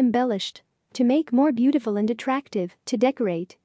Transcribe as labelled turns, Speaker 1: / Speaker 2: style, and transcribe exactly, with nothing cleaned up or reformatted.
Speaker 1: embellished. To make more beautiful and attractive, to decorate.